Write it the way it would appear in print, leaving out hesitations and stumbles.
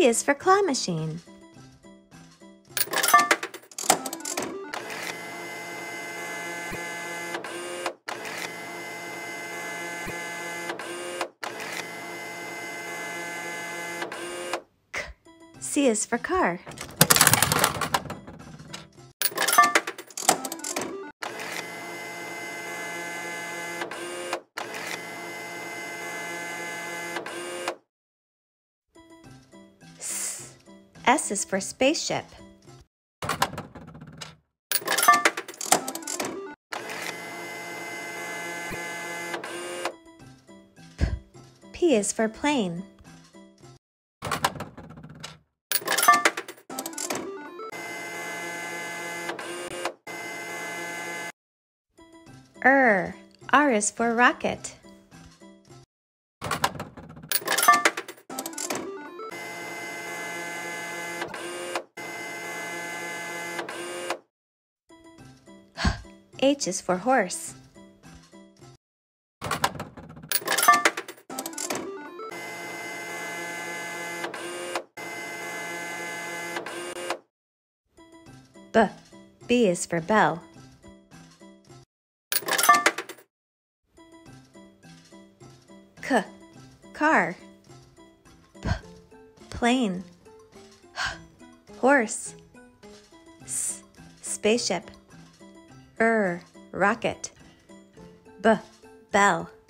C is for claw machine. C is for car. S is for spaceship. P is for plane. R is for rocket. H is for horse. B is for bell. Car. Plane. Horse. Spaceship. Rocket. Bell.